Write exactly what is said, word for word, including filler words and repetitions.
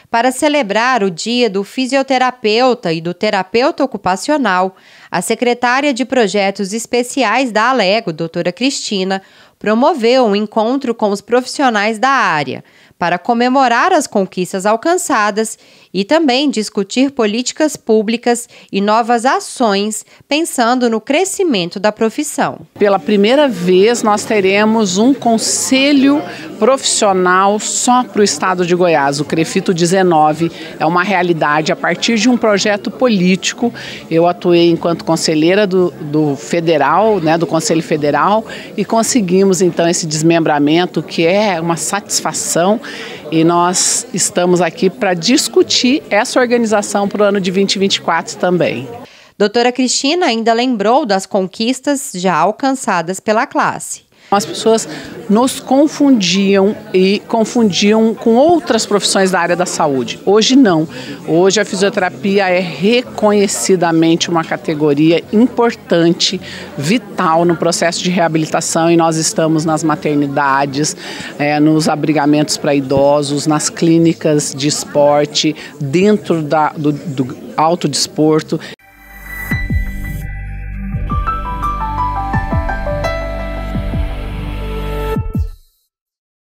Para celebrar o Dia do Fisioterapeuta e do Terapeuta Ocupacional, a secretária de Projetos Especiais da Alego, doutora Cristina, promoveu um encontro com os profissionais da área para comemorar as conquistas alcançadas e também discutir políticas públicas e novas ações, pensando no crescimento da profissão. Pela primeira vez, nós teremos um conselho profissional só para o estado de Goiás. O CREFITO dezenove é uma realidade a partir de um projeto político. Eu atuei enquanto conselheira do, do federal, né, do Conselho Federal, e conseguimos então esse desmembramento, que é uma satisfação. E nós estamos aqui para discutir essa organização para o ano de vinte e vinte e quatro também. Doutora Cristina ainda lembrou das conquistas já alcançadas pela classe. As pessoas nos confundiam e confundiam com outras profissões da área da saúde. Hoje não. Hoje a fisioterapia é reconhecidamente uma categoria importante, vital no processo de reabilitação, e nós estamos nas maternidades, é, nos abrigamentos para idosos, nas clínicas de esporte, dentro da, do, do autodesporto.